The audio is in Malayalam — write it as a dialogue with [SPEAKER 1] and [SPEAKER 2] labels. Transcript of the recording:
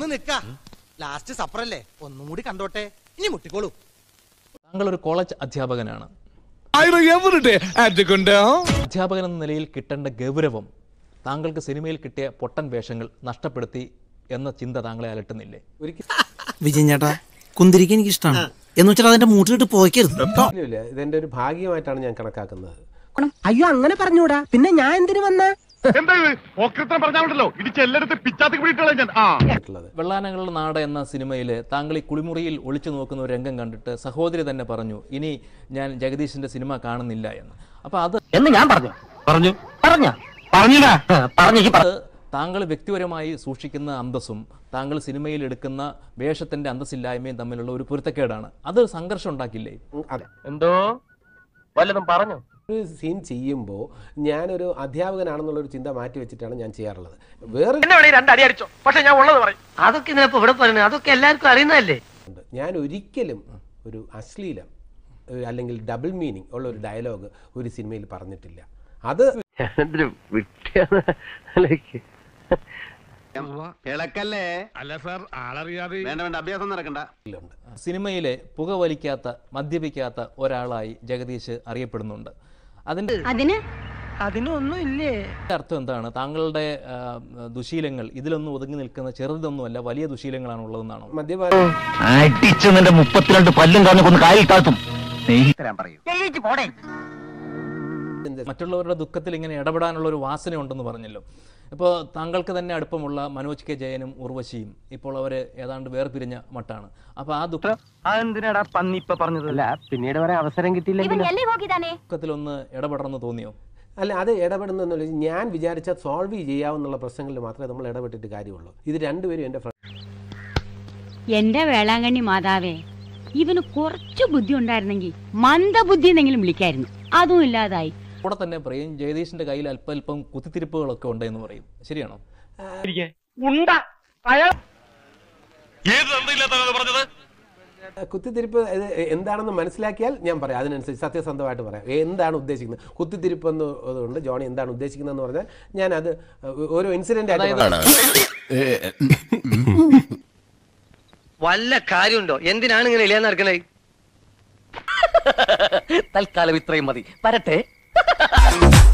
[SPEAKER 1] നിക്ക ലാസ്റ്റ് സപ്പറല്ലേ ഒന്നും കൂടി കണ്ടോട്ടെ ഇനി മുട്ടിക്കോളൂ.
[SPEAKER 2] താങ്കൾ ഒരു കോളേജ് അധ്യാപകനാണ്. അധ്യാപകൻ എന്ന നിലയിൽ കിട്ടേണ്ട ഗൗരവം താങ്കൾക്ക് സിനിമയിൽ കിട്ടിയ പൊട്ടൻ വേഷങ്ങൾ നഷ്ടപ്പെടുത്തി എന്ന ചിന്ത താങ്കളെ അലട്ടുന്നില്ലേ?
[SPEAKER 3] വിജയൻ ചേട്ടാ, കുന്തിരിക്ക് എനിക്ക് ഇഷ്ടമാണ് എന്ന് വെച്ചാൽ അതിന്റെ മൂട്ടിലിട്ട് പോയിക്കരുത്.
[SPEAKER 4] ഇതെന്റെ ഒരു ഭാഗ്യമായിട്ടാണ് ഞാൻ കണക്കാക്കുന്നത്.
[SPEAKER 5] അയ്യോ അങ്ങനെ പറഞ്ഞൂടാ, പിന്നെ ഞാൻ എന്തിനു വന്ന
[SPEAKER 2] വെള്ളാനങ്ങളുടെ നാട് എന്ന സിനിമയിൽ താങ്കൾ ഈ കുളിമുറിയിൽ ഒളിച്ചു നോക്കുന്ന ഒരു രംഗം കണ്ടിട്ട് സഹോദരി തന്നെ പറഞ്ഞു ഇനി ഞാൻ ജഗദീഷിന്റെ സിനിമ കാണുന്നില്ല എന്ന്. അപ്പൊ അത്
[SPEAKER 5] എന്ന് ഞാൻ പറഞ്ഞു.
[SPEAKER 2] താങ്കൾ വ്യക്തിപരമായി സൂക്ഷിക്കുന്ന അന്തസ്സും താങ്കൾ സിനിമയിൽ എടുക്കുന്ന വേഷത്തിന്റെ അന്തസ്സില്ലായ്മയും തമ്മിലുള്ള ഒരു പൊരുത്തക്കേടാണ്. അത് സംഘർഷം ഉണ്ടാക്കില്ലേ?
[SPEAKER 5] എന്തോ വല്ലതും പറഞ്ഞു.
[SPEAKER 4] ഒരു സീൻ ചെയ്യുമ്പോൾ ഞാനൊരു അധ്യാപകനാണെന്നുള്ളൊരു ചിന്ത മാറ്റി വെച്ചിട്ടാണ് ഞാൻ ചെയ്യാറുള്ളത്. വേറെ
[SPEAKER 5] അതൊക്കെ ഇവിടെ പറഞ്ഞു, അതൊക്കെ എല്ലാവർക്കും അറിയുന്നതല്ലേ.
[SPEAKER 4] ഞാൻ ഒരിക്കലും ഒരു അശ്ലീലം അല്ലെങ്കിൽ ഡബിൾ മീനിങ് ഉള്ള ഒരു ഡയലോഗ് ഒരു സിനിമയിൽ പറഞ്ഞിട്ടില്ല. അത്
[SPEAKER 2] സിനിമയിലെ പുകവലിക്കാത്ത മദ്യപിക്കാത്ത ഒരാളായി ജഗദീഷ് അറിയപ്പെടുന്നുണ്ട്.
[SPEAKER 5] അതിനൊന്നും ഇല്ലേ?
[SPEAKER 2] അർത്ഥം എന്താണ്? താങ്കളുടെ ദുശീലങ്ങൾ ഇതിലൊന്നും ഒതുങ്ങി നിൽക്കുന്ന ചെറുതൊന്നുമല്ല, വലിയ ദുശീലങ്ങളാണ് ഉള്ളതെന്നാണോ?
[SPEAKER 6] മദ്യപാനം 32 പല്ലും കാണുന്ന കാലിൽ താഴ്ത്തും.
[SPEAKER 2] മറ്റുള്ളവരുടെ ദുഃഖത്തിൽ ഇങ്ങനെ ഇടപെടാനുള്ള ഒരു വാസന ഉണ്ടെന്ന് പറഞ്ഞല്ലോ. ഇപ്പോൾ താങ്കൾക്ക് തന്നെ അടുപ്പമുള്ള മനോജ് കെ ജയനും ഉർവശിയും ഇപ്പോൾ അവര് ഏതാണ്ട് വേർപിരിഞ്ഞ മട്ടാണ്. അപ്പൊ ആ
[SPEAKER 5] എന്തിനാടാ പന്നിപ്പ പറഞ്ഞതല്ല, പിന്നീട് വരെ അവസരം കിട്ടിയില്ലെങ്കിൽ
[SPEAKER 2] ദുഃഖത്തിലൊന്ന് ഇടപെടണമെന്ന് തോന്നിയോ?
[SPEAKER 4] അല്ല, അത് ഇടപെടുന്നുള്ള ഞാൻ വിചാരിച്ചാൽ സോൾവ് ചെയ്യാവുന്ന പ്രശ്നങ്ങളിൽ മാത്രമേ നമ്മൾ ഇടപെട്ടിട്ട് കാര്യമുള്ളൂ. ഇത് രണ്ടുപേരും
[SPEAKER 7] എന്റെ വേളാങ്കണ്ണി മാതാവേ, ഇവന് കുറച്ചു ബുദ്ധി ഉണ്ടായിരുന്നെങ്കിൽ മന്ദബുദ്ധി എന്നെങ്കിലും വിളിക്കായിരുന്നു. അതും ഇല്ലാതായി.
[SPEAKER 2] കൂടെ തന്നെ പറയും ജഗദീഷിന്റെ കയ്യിൽ അല്പം കുത്തിത്തിരിപ്പുകളൊക്കെ ഉണ്ടെന്ന് പറയും. ശരിയാണോ?
[SPEAKER 4] കുത്തിത്തിരിപ്പ് എന്താണെന്ന് മനസ്സിലാക്കിയാൽ ഞാൻ പറയാം, അതിനനുസരിച്ച് സത്യസന്ധമായിട്ട് പറയാം എന്താണ് ഉദ്ദേശിക്കുന്നത്. കുത്തിത്തിരിപ്പ് എന്നതുകൊണ്ട് ജോണി എന്താണ് ഉദ്ദേശിക്കുന്നതെന്ന് പറഞ്ഞാൽ ഞാൻ അത് ഓരോ ഇൻസിഡന്റ്
[SPEAKER 5] വല്ല കാര്യമുണ്ടോ? എന്തിനാണ് ഇങ്ങനെ ഇല്ലാന്ന് നടക്കണേ? തൽക്കാലം ഇത്രയും മതി. വരട്ടെ.